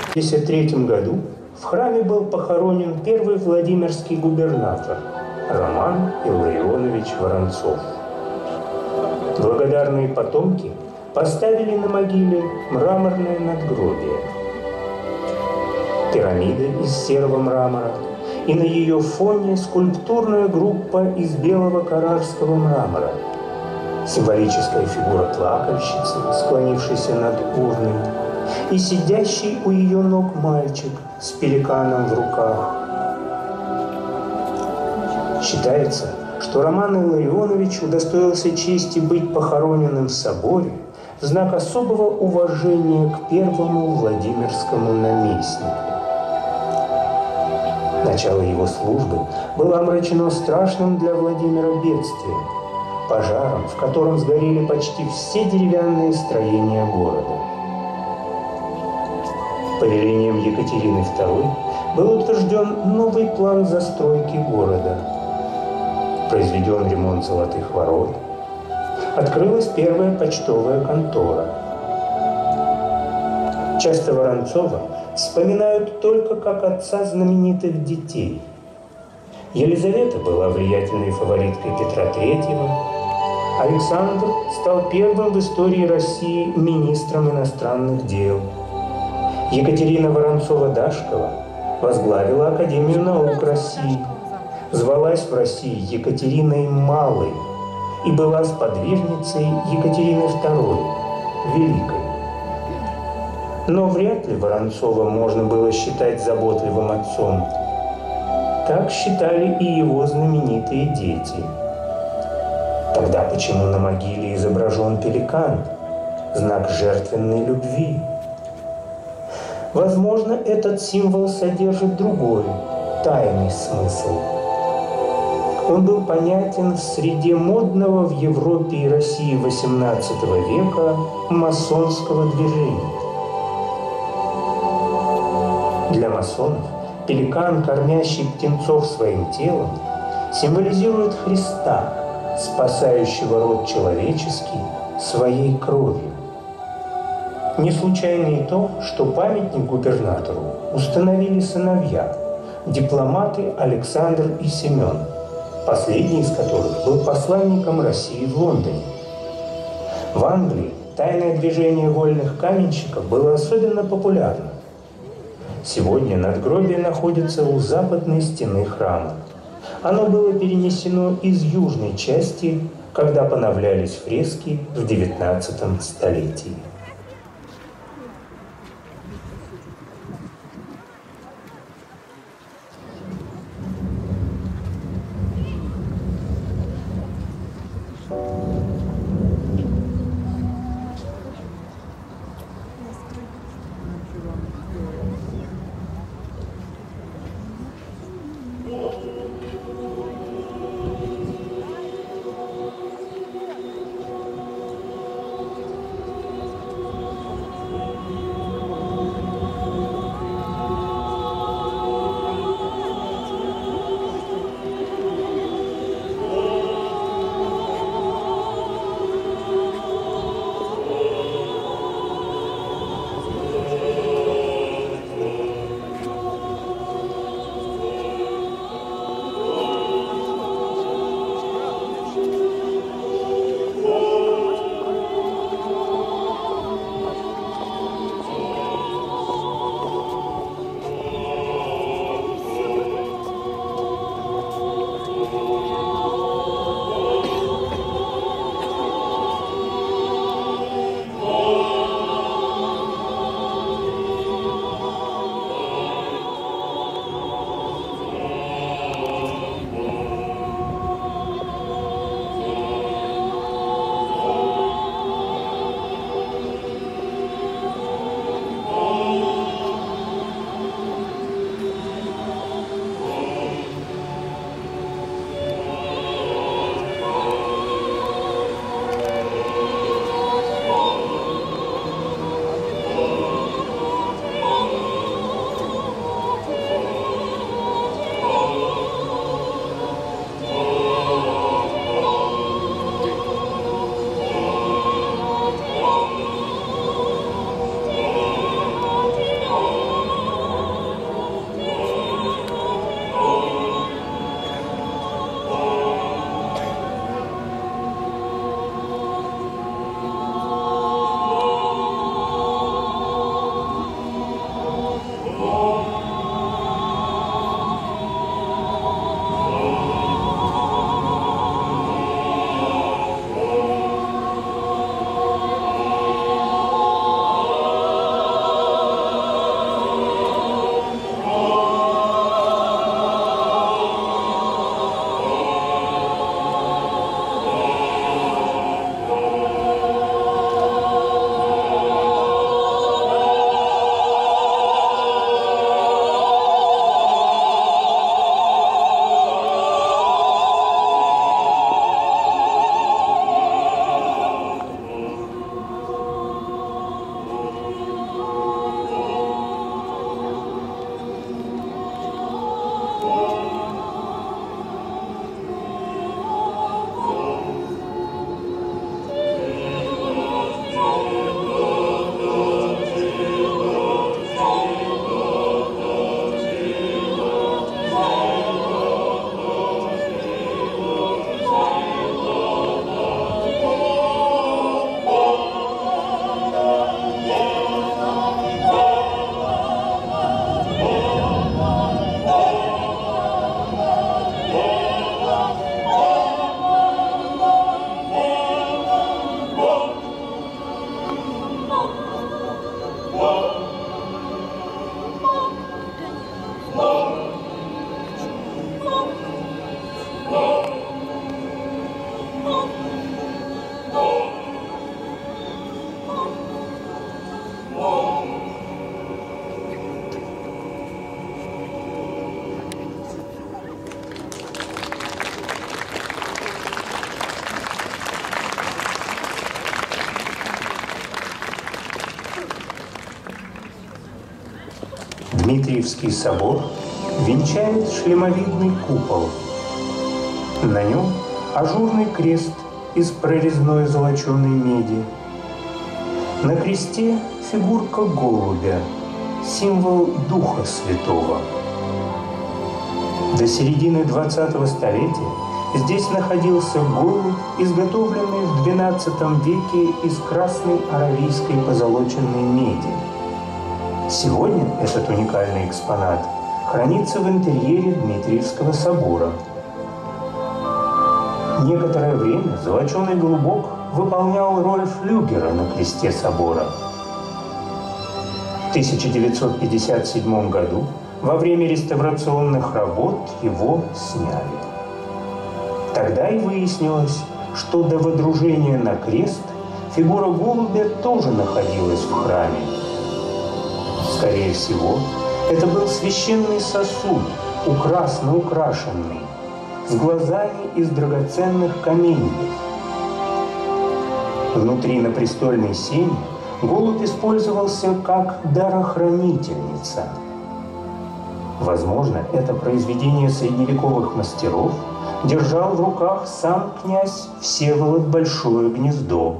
1953 году в храме был похоронен первый владимирский губернатор Роман Илларионович Воронцов. Благодарные потомки поставили на могиле мраморное надгробие. Пирамида из серого мрамора, и на ее фоне скульптурная группа из белого каррарского мрамора, символическая фигура плакальщицы, склонившейся над урной, и сидящий у ее ног мальчик с пеликаном в руках. Считается, что Роман Илларионович удостоился чести быть похороненным в соборе в знак особого уважения к первому Владимирскому наместнику. Начало его службы было омрачено страшным для Владимира бедствием – пожаром, в котором сгорели почти все деревянные строения города. Повелением Екатерины II был утвержден новый план застройки города. Произведен ремонт Золотых ворот. Открылась первая почтовая контора. Часто Воронцова вспоминают только как отца знаменитых детей. Елизавета была влиятельной фавориткой Петра III. Александр стал первым в истории России министром иностранных дел. Екатерина Воронцова-Дашкова возглавила Академию наук России, звалась в России Екатериной Малой и была сподвижницей Екатерины II, Великой. Но вряд ли Воронцова можно было считать заботливым отцом. Так считали и его знаменитые дети. Тогда почему на могиле изображен пеликан, знак жертвенной любви? Возможно, этот символ содержит другой, тайный смысл. Он был понятен в среде модного в Европе и России XVIII века масонского движения. Для масонов пеликан, кормящий птенцов своим телом, символизирует Христа, спасающего род человеческий своей кровью. Не случайно и то, что памятник губернатору установили сыновья, дипломаты Александр и Семен, последний из которых был посланником России в Лондоне. В Англии тайное движение вольных каменщиков было особенно популярно. Сегодня надгробие находится у западной стены храма. Оно было перенесено из южной части, когда поновлялись фрески в XIX столетии. Дмитриевский собор венчает шлемовидный купол. На нем ажурный крест из прорезной золоченой меди. На кресте фигурка голубя, символ Духа Святого. До середины 20-го столетия здесь находился голубь, изготовленный в XII веке из красной аравийской позолоченной меди. Сегодня этот уникальный экспонат хранится в интерьере Дмитриевского собора. Некоторое время золоченый голубок выполнял роль флюгера на кресте собора. В 1957 году во время реставрационных работ его сняли. Тогда и выяснилось, что до водружения на крест фигура голубя тоже находилась в храме. Скорее всего, это был священный сосуд, украсно украшенный, с глазами из драгоценных каменьев. Внутри на престольной сене голубь использовался как дарохранительница. Возможно, это произведение средневековых мастеров держал в руках сам князь Всеволод Большое Гнездо.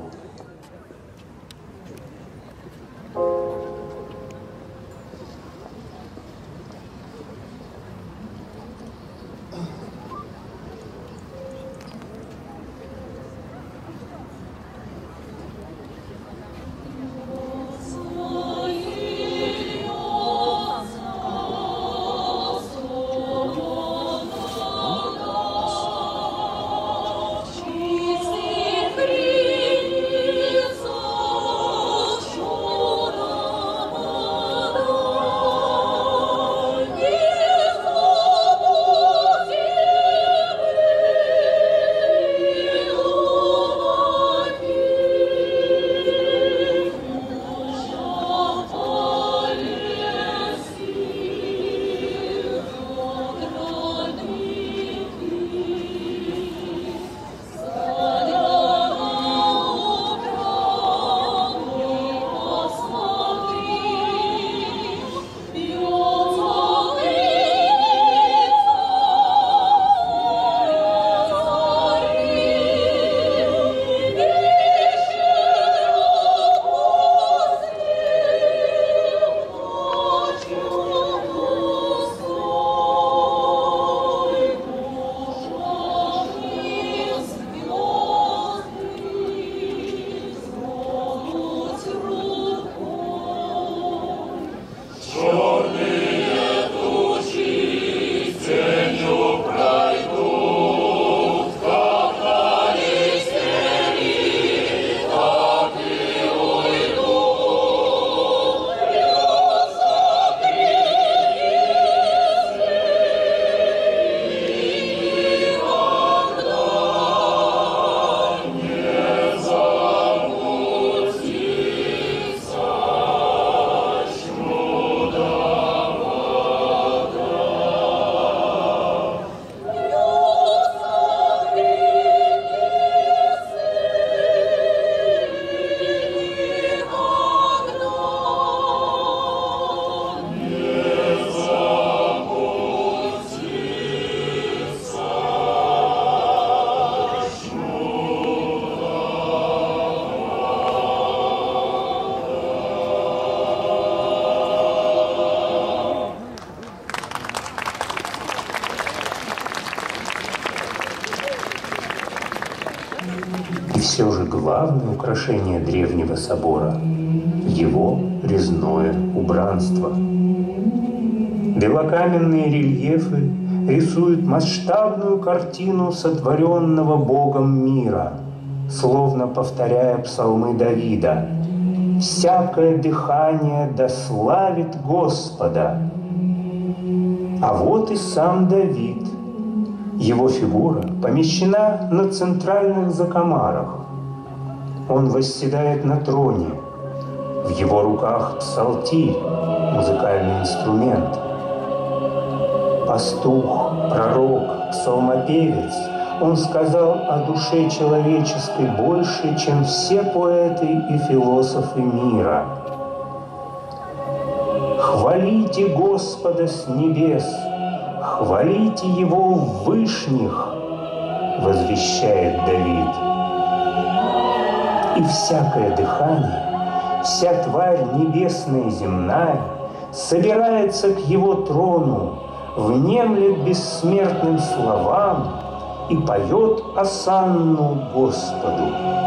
все же главное украшение древнего собора – его резное убранство. Белокаменные рельефы рисуют масштабную картину сотворенного Богом мира, словно повторяя псалмы Давида: «Всякое дыхание да славит Господа». А вот и сам Давид. Его фигура помещена на центральных закомарах. Он восседает на троне. В его руках псалтирь, музыкальный инструмент. Пастух, пророк, псалмопевец, он сказал о душе человеческой больше, чем все поэты и философы мира. Хвалите Господа с небес, хвалите Его в вышних, возвещает Давид. И всякое дыхание, вся тварь небесная и земная собирается к Его трону, внемлет бессмертным словам и поет осанну Господу.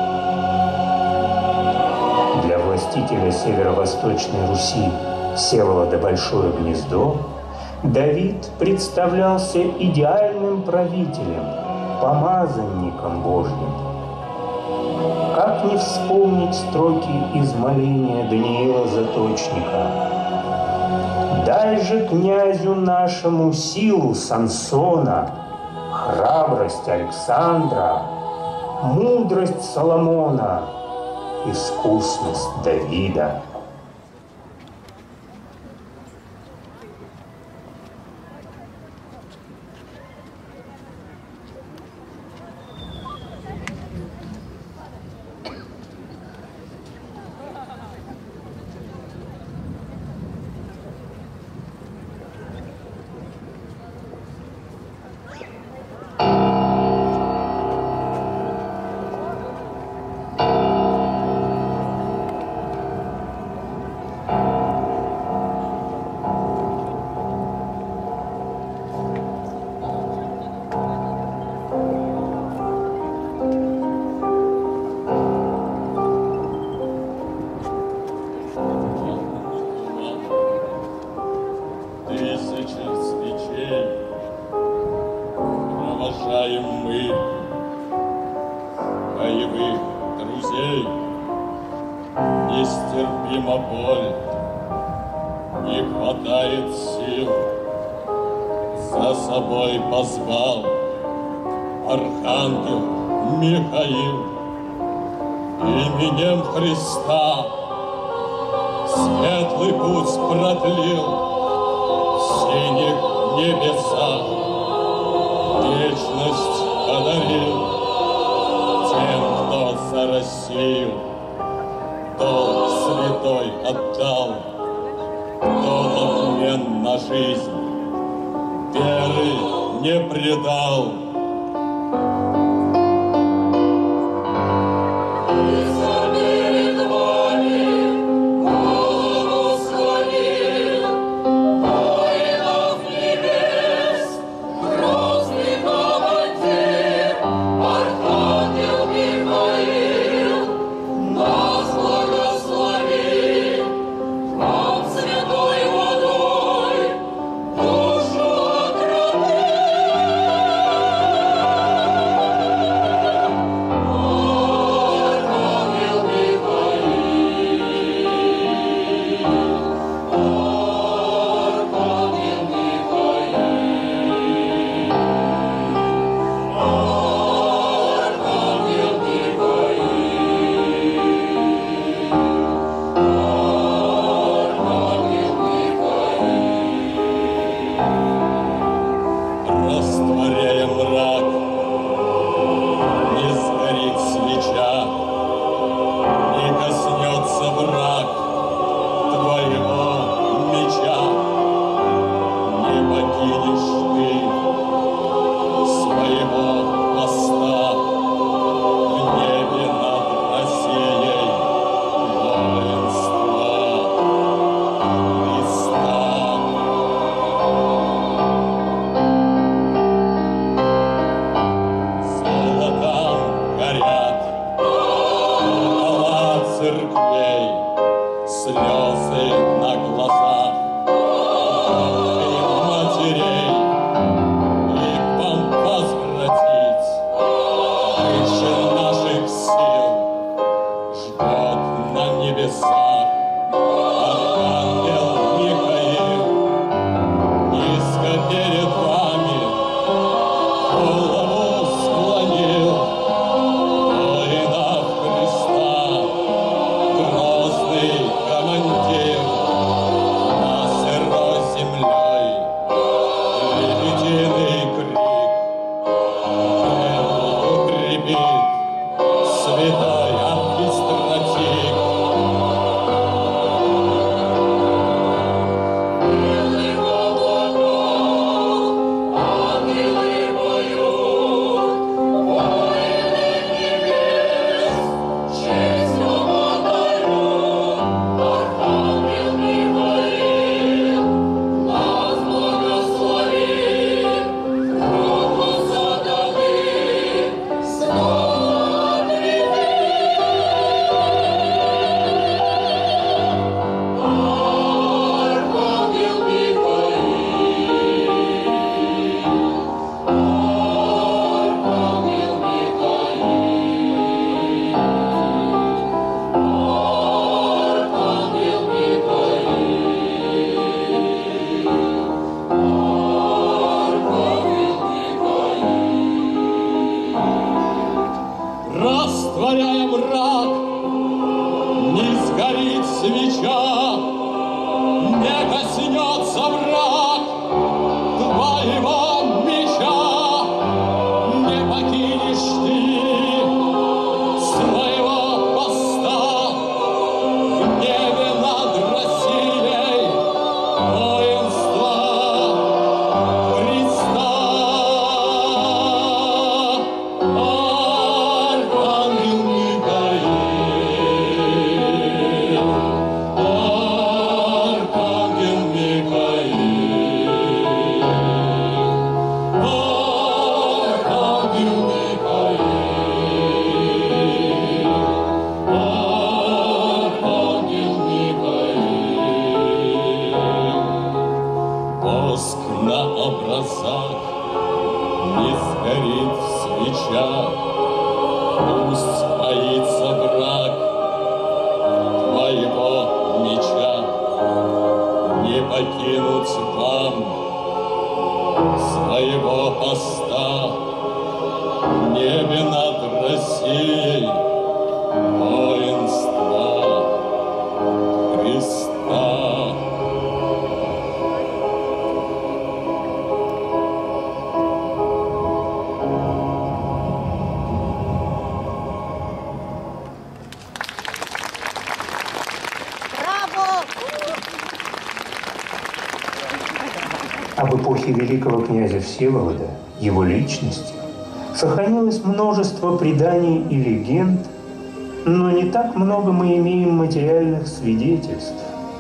Для властителя северо-восточной Руси Всеволода Большое Гнездо Давид представлялся идеальным правителем, помазанником Божьим. Как не вспомнить строки из моления Даниила Заточника: «Дай же князю нашему силу Самсона, храбрость Александра, мудрость Соломона, искусность Давида». Нестерпима боль, не хватает сил, за собой позвал архангел Михаил. Именем Христа светлый путь продлил в синих небесах, вечность подарил тем, кто за Россию долг святой отдал, кто в обмен на жизнь веры не предал. меча, не коснется враг твоего меча, не покинешь ты своего поста в небе над Россией воинства Христа. Архангел Михаил, Архангел Михаил, Архангел Михаил, Архангел Михаил. Воск на образах не сгорит в свечах, пусть боится враг твоего меча, не покинуть вам своего поста в небе над Россией воинства Христа. Об эпохе великого князя Всеволода, его личности, сохранилось множество преданий и легенд, но не так много мы имеем материальных свидетельств.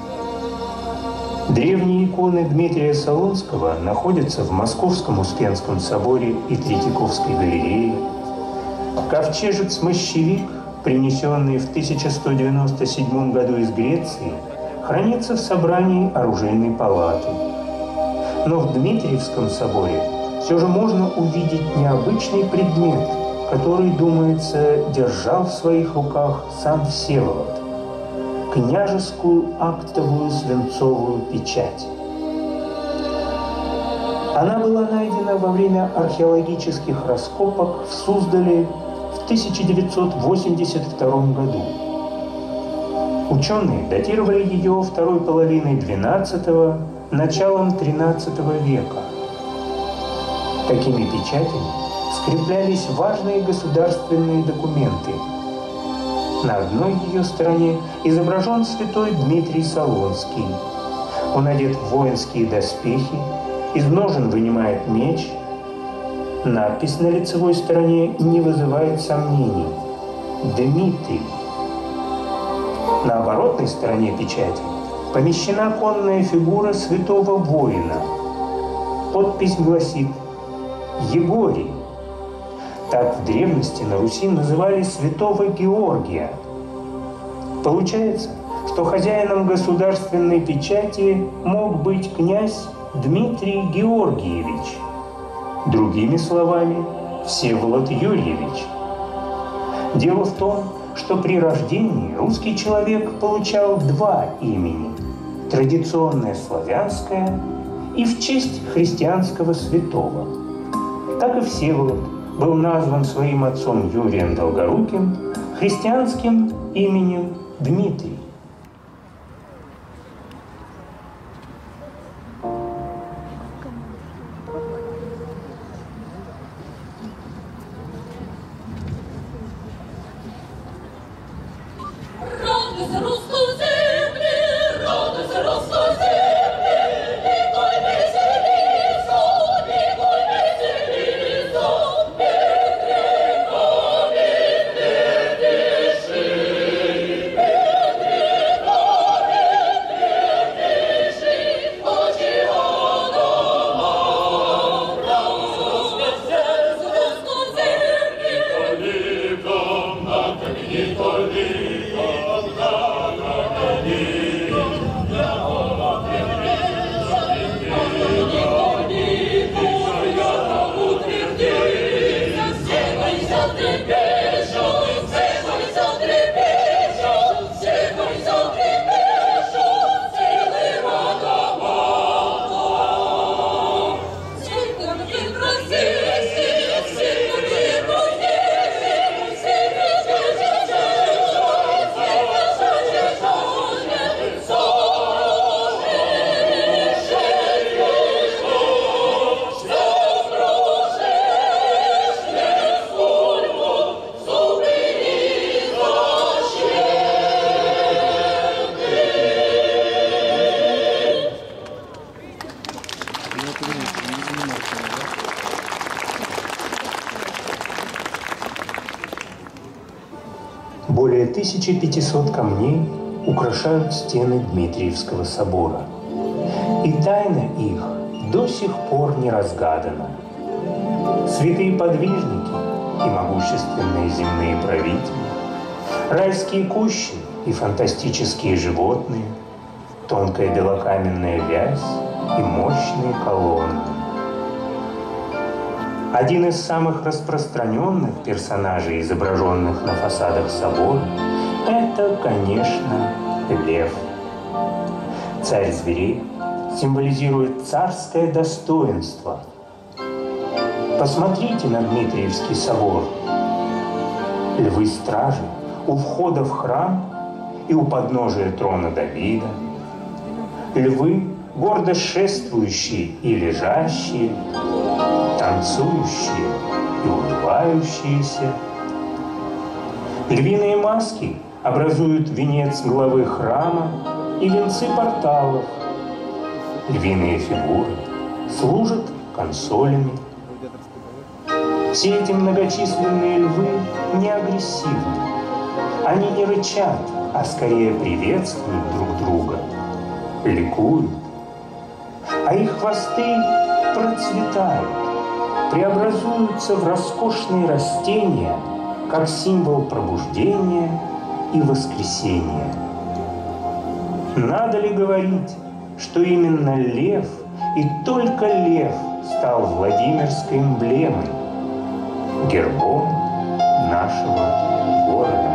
Древние иконы Дмитрия Солунского находятся в Московском Успенском соборе и Третьяковской галерее. Ковчежец-мощевик, принесенный в 1197 году из Греции, хранится в собрании оружейной палаты. Но в Дмитриевском соборе все же можно увидеть необычный предмет, который, думается, держал в своих руках сам Всеволод – княжескую актовую свинцовую печать. Она была найдена во время археологических раскопок в Суздале в 1982 году. Ученые датировали ее второй половиной XII – началом XIII века. Такими печатями скреплялись важные государственные документы. На одной ее стороне изображен святой Дмитрий Солунский. Он одет в воинские доспехи, из ножен вынимает меч. Надпись на лицевой стороне не вызывает сомнений – «Дмитрий». На оборотной стороне печати помещена конная фигура святого воина. Подпись гласит «Егорий». Так в древности на Руси называли святого Георгия. Получается, что хозяином государственной печати мог быть князь Дмитрий Георгиевич. Другими словами, Всеволод Юрьевич. Дело в том, что при рождении русский человек получал два имени – традиционное славянское и в честь христианского святого. Так и Всеволод был назван своим отцом Юрием Долгоруким христианским именем Дмитрий. Thank you. 2500 камней украшают стены Дмитриевского собора. И тайна их до сих пор не разгадана. Святые подвижники и могущественные земные правители, райские кущи и фантастические животные, тонкая белокаменная вязь и мощные колонны. Один из самых распространенных персонажей, изображенных на фасадах собора, это, конечно, лев. Царь зверей символизирует царское достоинство. Посмотрите на Дмитриевский собор. Львы-стражи у входа в храм и у подножия трона Давида. Львы, гордо шествующие и лежащие, танцующие и улыбающиеся. Львиные маски образуют венец главы храма и венцы порталов. Львиные фигуры служат консолями. Все эти многочисленные львы не агрессивны. Они не рычат, а скорее приветствуют друг друга, ликуют. А их хвосты процветают, преобразуются в роскошные растения, как символ пробуждения и воскресения. Надо ли говорить, что именно лев и только лев стал Владимирской эмблемой, гербом нашего города?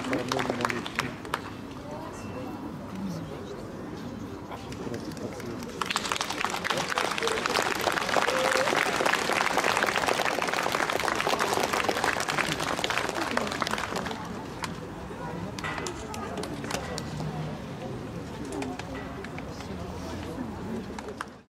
параллельно идти.